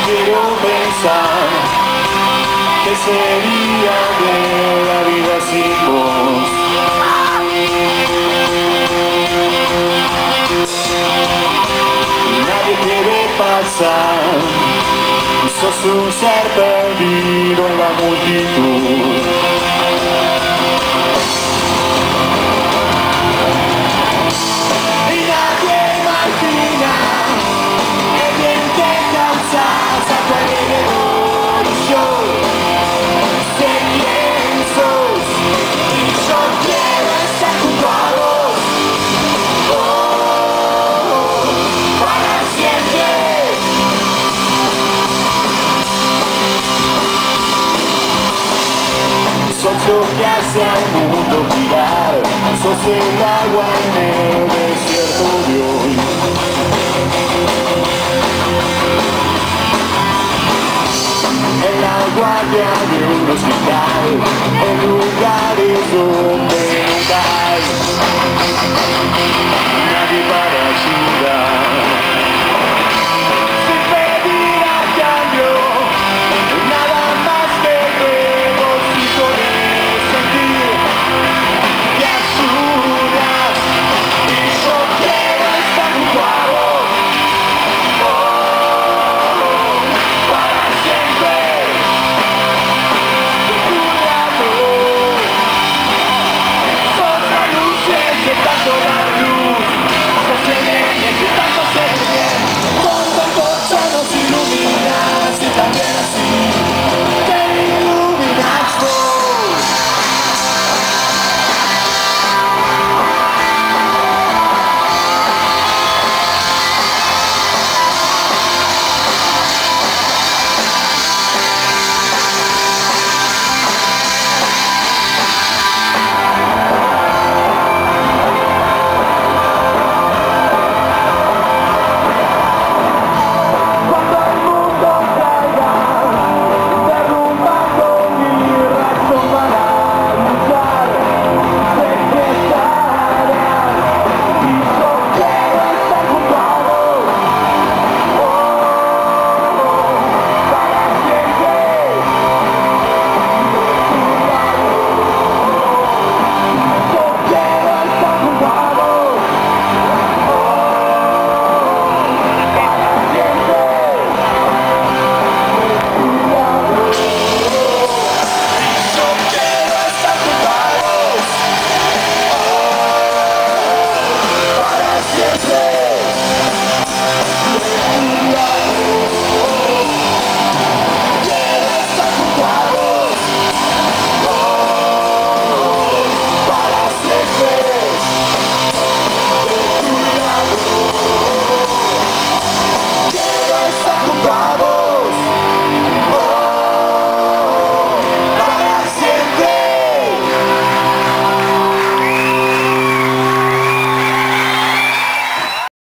quiero pensar que sería de la vida sin vos. Nadie quiere pasar, sos un ser perdido en la multitud. Y nadie imagina el bien que causas a cualquier evolución. Sé quién sos y yo quiero estar junto a vos. Oh, para siempre. Sos lo que hace al mundo girar, sos el agua en el desierto de hoy. En la guardia de un hospital, en lugares donde